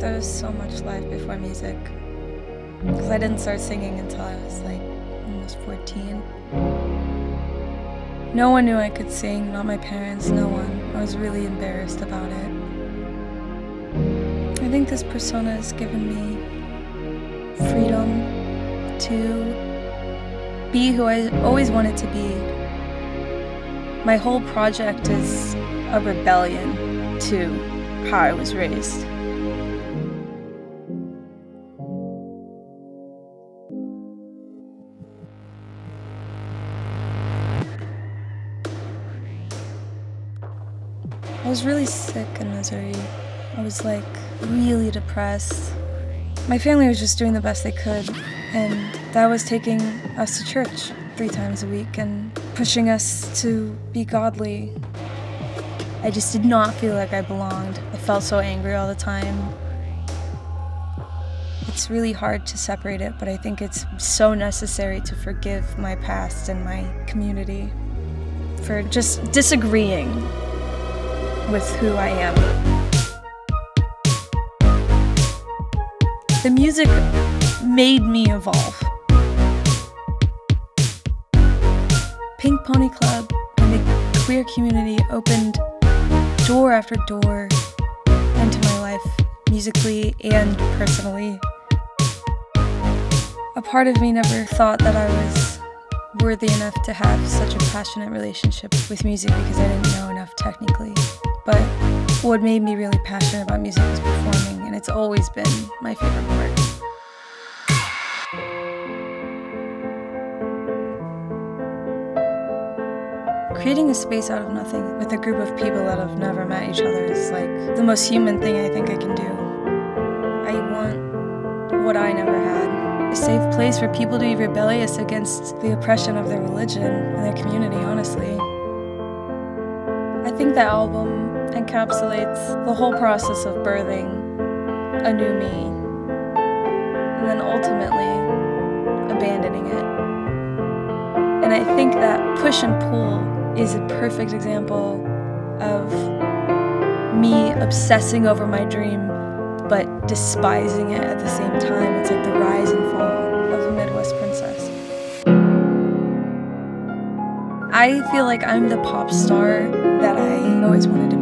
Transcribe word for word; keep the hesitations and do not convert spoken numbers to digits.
there was so much life before music. Because I didn't start singing until I was like almost fourteen. No one knew I could sing, not my parents, no one. I was really embarrassed about it. I think this persona has given me freedom to be who I always wanted to be. My whole project is a rebellion to how I was raised. I was really sick in Missouri. I was like really depressed. My family was just doing the best they could, and that was taking us to church three times a week and pushing us to be godly. I just did not feel like I belonged. I felt so angry all the time. It's really hard to separate it, but I think it's so necessary to forgive my past and my community for just disagreeing with who I am. The music made me evolve. Pink Pony Club and the queer community opened door after door into my life, musically and personally. A part of me never thought that I was worthy enough to have such a passionate relationship with music because I didn't know enough technically. But what made me really passionate about music was performing, and it's always been my favorite part. Creating a space out of nothing with a group of people that have never met each other is like the most human thing I think I can do. I want what I never had. A safe place for people to be rebellious against the oppression of their religion and their community, honestly. I think the album encapsulates the whole process of birthing a new me and then ultimately abandoning it. And I think that push and pull is a perfect example of me obsessing over my dream but despising it at the same time. It's like the rise and fall of a Midwest princess. I feel like I'm the pop star that I always wanted to be.